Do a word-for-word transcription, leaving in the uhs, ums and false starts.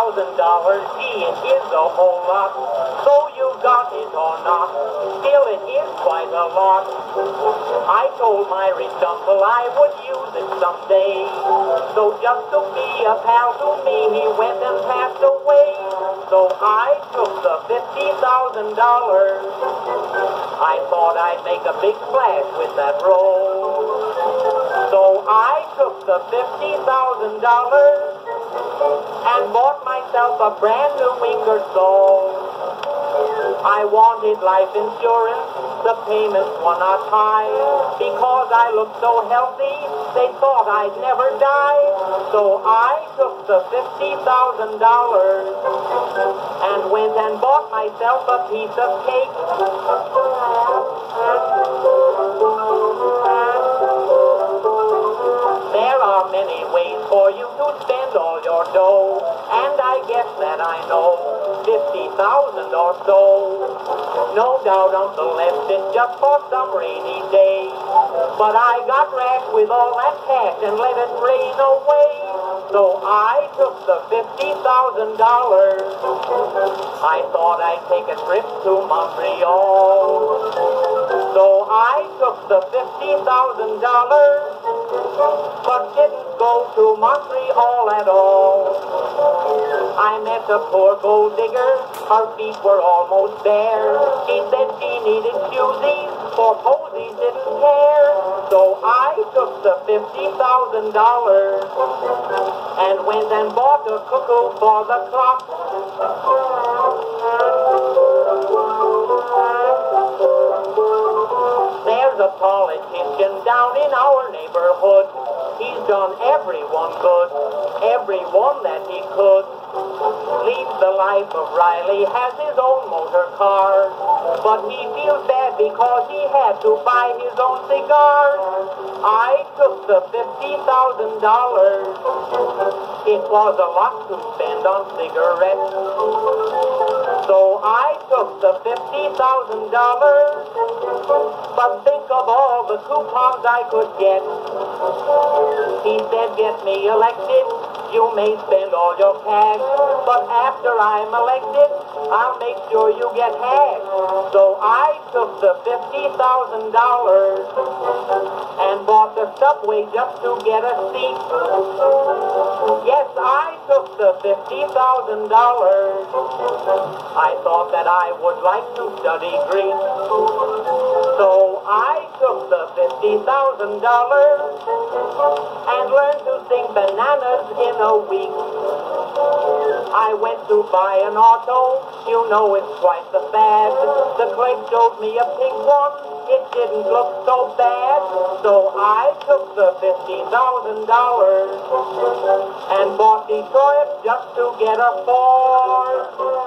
thousand dollars, gee, it is a whole lot. So you got it or not, still it is quite a lot. I told my rich uncle I would use it someday. So just to be a pal to me, he went and passed away. So I took the fifty thousand dollars. I thought I'd make a big splash with that roll. So I took the fifty thousand dollars and bought myself a brand new Ingersoll. I wanted life insurance, the payments were not high. Because I looked so healthy, they thought I'd never die. So I took the fifty thousand dollars and went and bought myself a piece of cake. There are many ways for you to spend all your dough, and I guess that I know fifty thousand or so. No doubt Uncle left it just for some rainy day, but I got rash with all that cash and let it rain away. So I took the fifty thousand dollars. I thought I'd take a trip to Montreal. So I took the fifty thousand dollars, but didn't go to Montreal at all. I met a poor gold digger, her feet were almost bare. She said she needed shoesies, for posies didn't care. So I took the fifty thousand dollars and went and bought a cuckoo for the clock. There's a politician down in our neighborhood. He's done everyone good, everyone that he could. Leads the life of Riley, has his own motor car, but he feels bad because he had to buy his own cigars. I took the fifty thousand dollars. It was a lot to spend on cigarettes. So I took the fifty thousand dollars, but think of all the coupons I could get. He said, get me elected, you may spend all your cash, but after I'm elected, I'll make sure you get hash. So I took the fifty thousand dollars and bought the subway just to get a seat. Yes, I took the fifty thousand dollars. I thought that I would like to study Greek. So I took the fifty thousand dollars and learned to sing bananas in a week. I went to buy an auto, you know it's quite the fad. The clerk showed me a pink one, it didn't look so bad. So I took the fifty thousand dollars and bought Detroit just to get a Ford.